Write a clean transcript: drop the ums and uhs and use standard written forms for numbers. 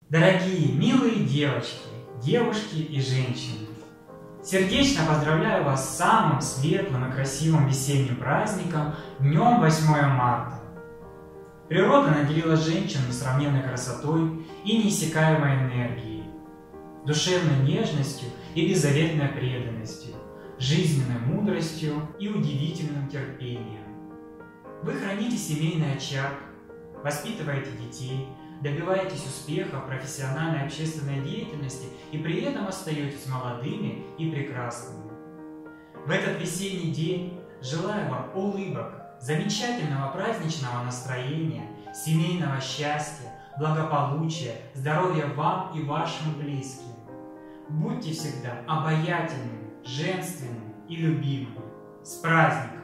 Дорогие, милые девочки, девушки и женщины, сердечно поздравляю вас с самым светлым и красивым весенним праздником, днем 8 марта. Природа наделила женщин несравненной красотой и неиссякаемой энергией, душевной нежностью и беззаветной преданностью, жизненной мудростью и удивительным терпением. Вы храните семейный очаг, воспитываете детей, добиваетесь успеха в профессиональной и общественной деятельности и при этом остаетесь молодыми и прекрасными. В этот весенний день желаю вам улыбок, замечательного праздничного настроения, семейного счастья, благополучия, здоровья вам и вашим близким. Будьте всегда обаятельными, женственными и любимыми. С праздником!